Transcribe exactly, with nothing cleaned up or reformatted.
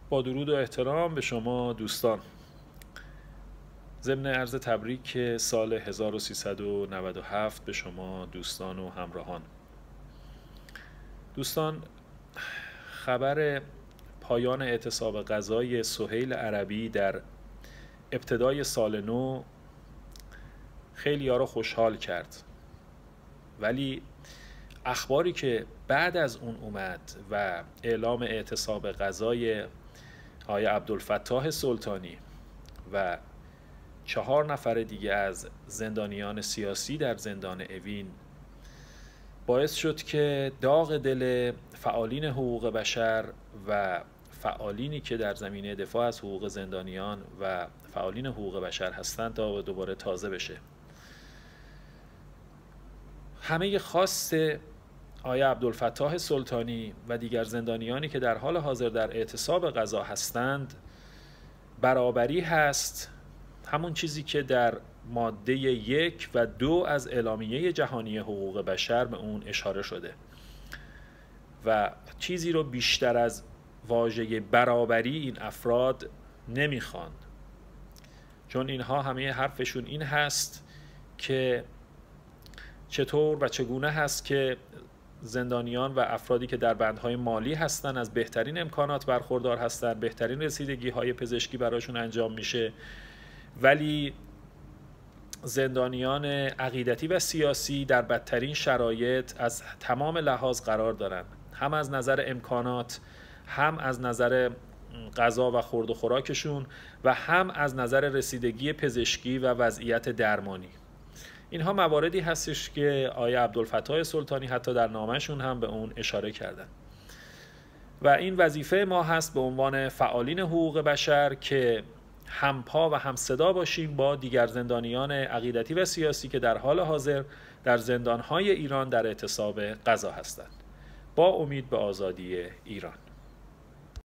با درود و احترام به شما دوستان، ضمن عرض تبریک سال هزار و سیصد و نود و هفت به شما دوستان و همراهان. دوستان، خبر پایان اعتصاب غذای سهیل عربی در ابتدای سال نو خیلی ها رو خوشحال کرد، ولی اخباری که بعد از اون اومد و اعلام اعتصاب غذای آقای عبدالفتاح سلطانی و چهار نفر دیگه از زندانیان سیاسی در زندان اوین باعث شد که داغ دل فعالین حقوق بشر و فعالینی که در زمینه دفاع از حقوق زندانیان و فعالین حقوق بشر هستند تا دوباره تازه بشه. همه خواست آقای عبدالفتاح سلطانی و دیگر زندانیانی که در حال حاضر در اعتصاب غذا هستند برابری هست، همون چیزی که در ماده یک و دو از اعلامیه جهانی حقوق بشر به اون اشاره شده و چیزی رو بیشتر از واژه برابری این افراد نمیخوان، چون اینها همه حرفشون این هست که چطور و چگونه هست که زندانیان و افرادی که در بندهای مالی هستن از بهترین امکانات برخوردار هستن، بهترین رسیدگی های پزشکی براشون انجام میشه، ولی زندانیان عقیدتی و سیاسی در بدترین شرایط از تمام لحاظ قرار دارن، هم از نظر امکانات، هم از نظر غذا و خورد و خوراکشون و هم از نظر رسیدگی پزشکی و وضعیت درمانی. اینها مواردی هستش که آقای عبدالفتاح سلطانی حتی در نامه‌شون هم به اون اشاره کردن و این وظیفه ما هست به عنوان فعالین حقوق بشر که همپا و همصدا باشیم با دیگر زندانیان عقیدتی و سیاسی که در حال حاضر در زندان‌های ایران در اعتصاب غذا هستند، با امید به آزادی ایران.